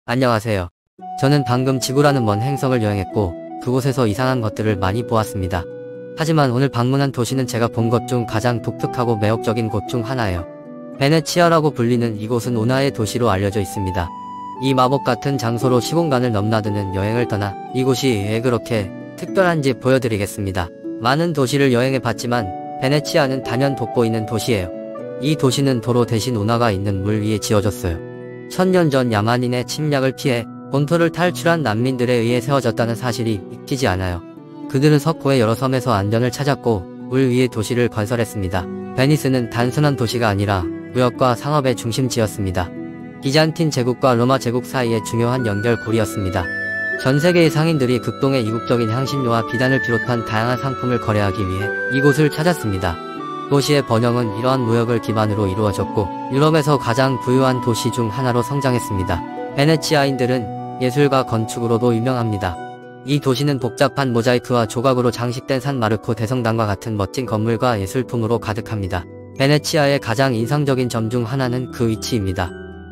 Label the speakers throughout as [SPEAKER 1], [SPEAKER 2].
[SPEAKER 1] 안녕하세요. 저는 방금 지구라는 먼 행성을 여행했고 그곳에서 이상한 것들을 많이 보았습니다. 하지만 오늘 방문한 도시는 제가 본 것 중 가장 독특하고 매혹적인 곳 중 하나예요. 베네치아라고 불리는 이곳은 운하의 도시로 알려져 있습니다. 이 마법 같은 장소로 시공간을 넘나드는 여행을 떠나 이곳이 왜 그렇게 특별한지 보여드리겠습니다. 많은 도시를 여행해 봤지만 베네치아는 단연 돋보이는 도시예요. 이 도시는 도로 대신 운하가 있는 물 위에 지어졌어요. 1000년 전 야만인의 침략을 피해 본토를 탈출한 난민들에 의해 세워졌다는 사실이 믿기지 않아요. 그들은 석고의 여러 섬에서 안전을 찾았고 물 위에 도시를 건설했습니다. 베니스는 단순한 도시가 아니라 무역과 상업의 중심지였습니다. 비잔틴 제국과 로마 제국 사이의 중요한 연결고리였습니다. 전 세계의 상인들이 극동의 이국적인 향신료와 비단을 비롯한 다양한 상품을 거래하기 위해 이곳을 찾았습니다. 도시의 번영은 이러한 무역을 기반으로 이루어졌고 유럽에서 가장 부유한 도시 중 하나로 성장했습니다. 베네치아인들은 예술과 건축으로도 유명합니다. 이 도시는 복잡한 모자이크와 조각으로 장식된 산마르코 대성당과 같은 멋진 건물과 예술품으로 가득합니다. 베네치아의 가장 인상적인 점 중 하나는 그 위치입니다.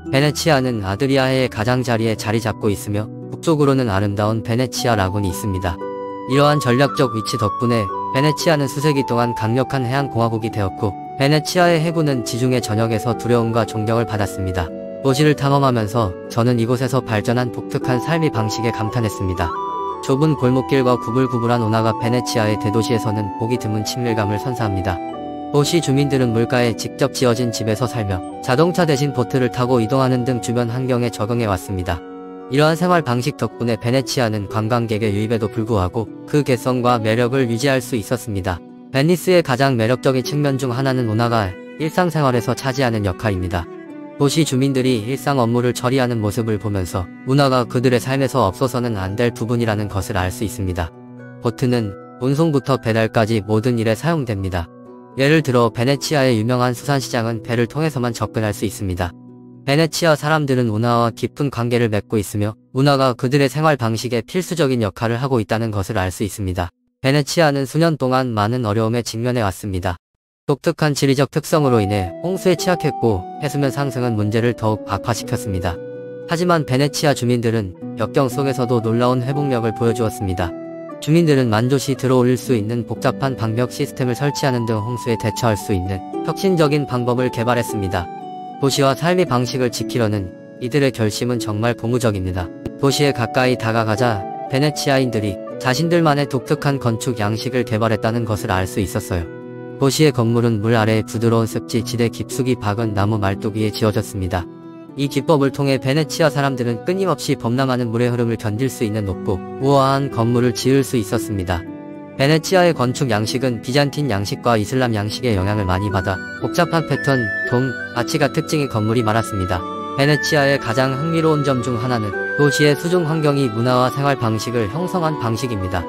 [SPEAKER 1] 베네치아는 아드리아해의 가장자리에 자리 잡고 있으며 북쪽으로는 아름다운 베네치아 라군이 있습니다. 이러한 전략적 위치 덕분에 베네치아는 수세기 동안 강력한 해양공화국이 되었고 베네치아의 해군은 지중해 전역에서 두려움과 존경을 받았습니다. 도시를 탐험하면서 저는 이곳에서 발전한 독특한 삶의 방식에 감탄했습니다. 좁은 골목길과 구불구불한 운하가 베네치아의 대도시에서는 보기 드문 친밀감을 선사합니다. 도시 주민들은 물가에 직접 지어진 집에서 살며 자동차 대신 보트를 타고 이동하는 등 주변 환경에 적응해 왔습니다. 이러한 생활 방식 덕분에 베네치아는 관광객의 유입에도 불구하고 그 개성과 매력을 유지할 수 있었습니다. 베니스의 가장 매력적인 측면 중 하나는 운하가 일상생활에서 차지하는 역할입니다. 도시 주민들이 일상 업무를 처리하는 모습을 보면서 운하가 그들의 삶에서 없어서는 안 될 부분이라는 것을 알 수 있습니다. 보트는 운송부터 배달까지 모든 일에 사용됩니다. 예를 들어 베네치아의 유명한 수산시장은 배를 통해서만 접근할 수 있습니다. 베네치아 사람들은 운하와 깊은 관계를 맺고 있으며 운하가 그들의 생활 방식에 필수적인 역할을 하고 있다는 것을 알 수 있습니다. 베네치아는 수년 동안 많은 어려움에 직면해 왔습니다. 독특한 지리적 특성으로 인해 홍수에 취약했고 해수면 상승은 문제를 더욱 악화시켰습니다. 하지만 베네치아 주민들은 역경 속에서도 놀라운 회복력을 보여주었습니다. 주민들은 만조시 들어올릴 수 있는 복잡한 방벽 시스템을 설치하는 등 홍수에 대처할 수 있는 혁신적인 방법을 개발했습니다. 도시와 삶의 방식을 지키려는 이들의 결심은 정말 고무적입니다. 도시에 가까이 다가가자 베네치아인들이 자신들만의 독특한 건축 양식을 개발했다는 것을 알 수 있었어요. 도시의 건물은 물 아래의 부드러운 습지 지대 깊숙이 박은 나무 말뚝 위에 지어졌습니다. 이 기법을 통해 베네치아 사람들은 끊임없이 범람하는 물의 흐름을 견딜 수 있는 높고 우아한 건물을 지을 수 있었습니다. 베네치아의 건축 양식은 비잔틴 양식과 이슬람 양식의 영향을 많이 받아 복잡한 패턴, 돔, 아치가 특징의 건물이 많았습니다. 베네치아의 가장 흥미로운 점 중 하나는 도시의 수중 환경이 문화와 생활 방식을 형성한 방식입니다.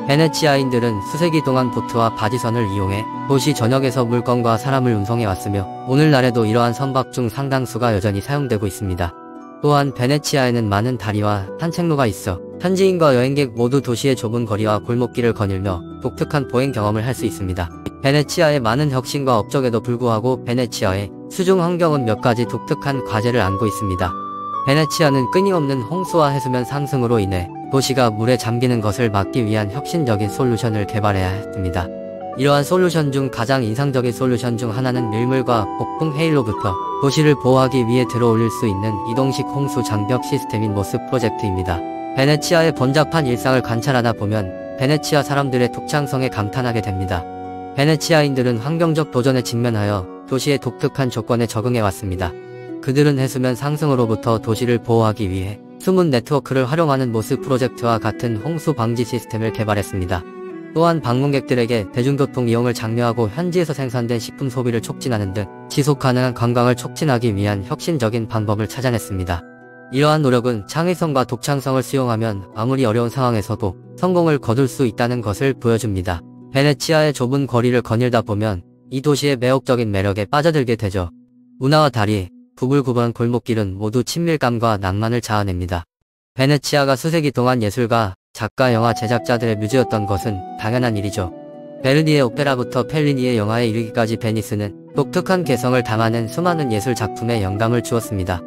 [SPEAKER 1] 베네치아인들은 수세기 동안 보트와 바지선을 이용해 도시 전역에서 물건과 사람을 운송해왔으며 오늘날에도 이러한 선박 중 상당수가 여전히 사용되고 있습니다. 또한 베네치아에는 많은 다리와 산책로가 있어 현지인과 여행객 모두 도시의 좁은 거리와 골목길을 거닐며 독특한 보행 경험을 할 수 있습니다. 베네치아의 많은 혁신과 업적에도 불구하고 베네치아의 수중 환경은 몇 가지 독특한 과제를 안고 있습니다. 베네치아는 끊임없는 홍수와 해수면 상승으로 인해 도시가 물에 잠기는 것을 막기 위한 혁신적인 솔루션을 개발해야 했습니다. 이러한 솔루션 중 가장 인상적인 솔루션 중 하나는 밀물과 폭풍 해일로부터 도시를 보호하기 위해 들어올릴 수 있는 이동식 홍수 장벽 시스템인 모스 프로젝트입니다. 베네치아의 번잡한 일상을 관찰하다 보면 베네치아 사람들의 독창성에 감탄하게 됩니다. 베네치아인들은 환경적 도전에 직면하여 도시의 독특한 조건에 적응해왔습니다. 그들은 해수면 상승으로부터 도시를 보호하기 위해 숨은 네트워크를 활용하는 모스 프로젝트와 같은 홍수 방지 시스템을 개발했습니다. 또한 방문객들에게 대중교통 이용을 장려하고 현지에서 생산된 식품 소비를 촉진하는 등 지속가능한 관광을 촉진하기 위한 혁신적인 방법을 찾아냈습니다. 이러한 노력은 창의성과 독창성을 수용하면 아무리 어려운 상황에서도 성공을 거둘 수 있다는 것을 보여줍니다. 베네치아의 좁은 거리를 거닐다 보면 이 도시의 매혹적인 매력에 빠져들게 되죠. 운하와 다리, 구불구불한 골목길은 모두 친밀감과 낭만을 자아냅니다. 베네치아가 수세기 동안 예술가, 작가, 영화 제작자들의 뮤즈였던 것은 당연한 일이죠. 베르니의 오페라부터 펠리니의 영화에 이르기까지 베니스는 독특한 개성을 담아낸 수많은 예술 작품에 영감을 주었습니다.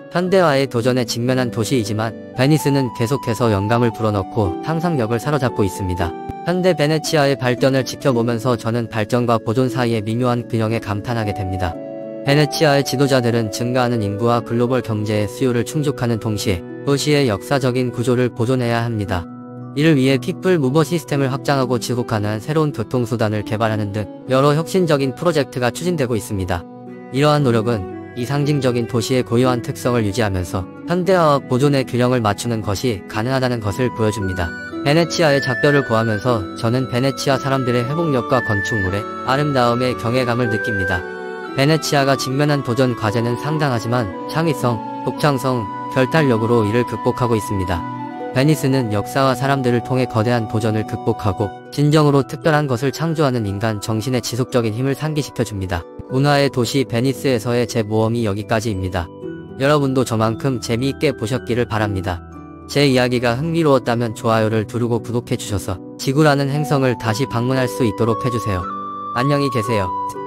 [SPEAKER 1] 현대화의 도전에 직면한 도시이지만 베니스는 계속해서 영감을 불어넣고 상상력을 사로잡고 있습니다. 현대 베네치아의 발전을 지켜보면서 저는 발전과 보존 사이의 미묘한 균형에 감탄하게 됩니다. 베네치아의 지도자들은 증가하는 인구와 글로벌 경제의 수요를 충족하는 동시에 도시의 역사적인 구조를 보존해야 합니다. 이를 위해 피플 무버 시스템을 확장하고 지속하는 새로운 교통수단을 개발하는 등 여러 혁신적인 프로젝트가 추진되고 있습니다. 이러한 노력은 이 상징적인 도시의 고유한 특성을 유지하면서 현대화와 보존의 균형을 맞추는 것이 가능하다는 것을 보여줍니다. 베네치아의 작별을 고하면서 저는 베네치아 사람들의 회복력과 건축물의 아름다움에 경외감을 느낍니다. 베네치아가 직면한 도전 과제는 상당하지만 창의성, 독창성, 결단력으로 이를 극복하고 있습니다. 베니스는 역사와 사람들을 통해 거대한 도전을 극복하고 진정으로 특별한 것을 창조하는 인간 정신의 지속적인 힘을 상기시켜줍니다. 문화의 도시 베니스에서의 제 모험이 여기까지입니다. 여러분도 저만큼 재미있게 보셨기를 바랍니다. 제 이야기가 흥미로웠다면 좋아요를 누르고 구독해주셔서 지구라는 행성을 다시 방문할 수 있도록 해주세요. 안녕히 계세요.